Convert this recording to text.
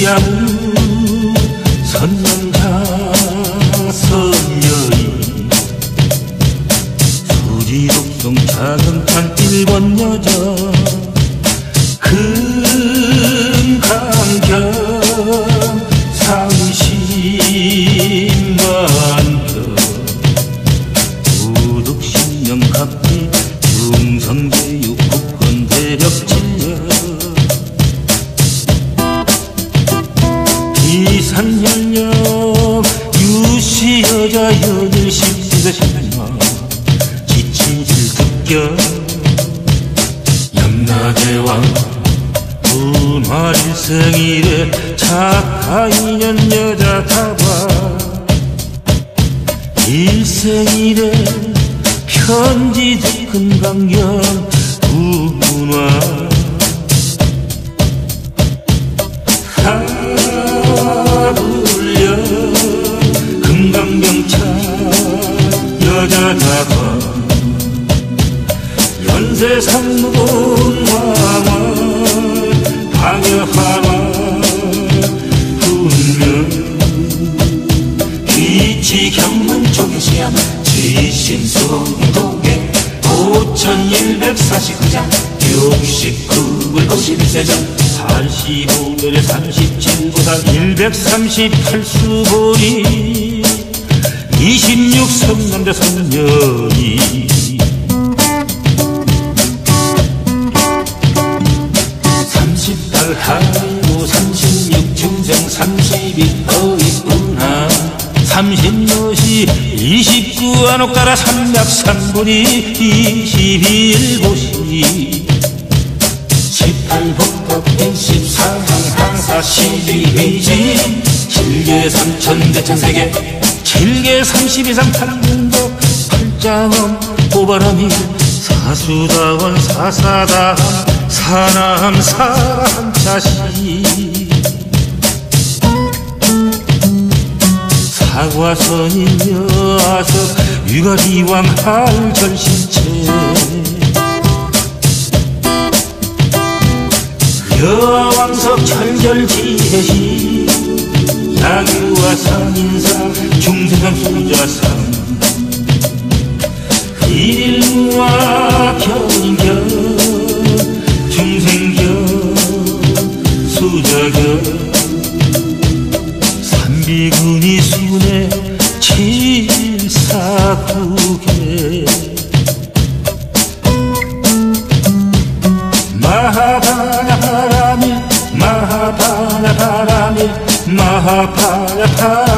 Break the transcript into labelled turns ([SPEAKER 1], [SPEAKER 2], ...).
[SPEAKER 1] 야무 선남자 선녀인 수지독성 자금탄 1번 여자 금강경 30만 편 우독 신명 갑기 중성제육 국권 대력 진력 비산연령 유시 여자 연일 10세대 신명 지친 질특경 염라대왕 문화일생일에 착하인연 여자 타봐 일생일에 편지 금강경 문화 하불려 금강경차 여자 타봐 연세상무공 왕원 방여하마 분명 귀치경문 조기시암 지신송동계 5149장 69글 51세장 85별에 37부산 138수보리 26성남자 선녀이 38 하이고 36 중생 32 어이뿐하 30여시 29 안옥가라 303분이 21고시 18 복덕 24항 항사 12위지 7개 3천 대천 3개 7개 32상 8문덕 8장엄 오바라미 사수다원 사사다 사남 사람자시 사과선인 여아석 유가리왕 할절신체 여왕석 철결지혜시 야규와 상인상 중생상 소자상 일일무와 견인견 중생견 수자견 삼비군이 순에 749개 마하바나 바라밀 마하바나 바라밀 마하바나 바라밀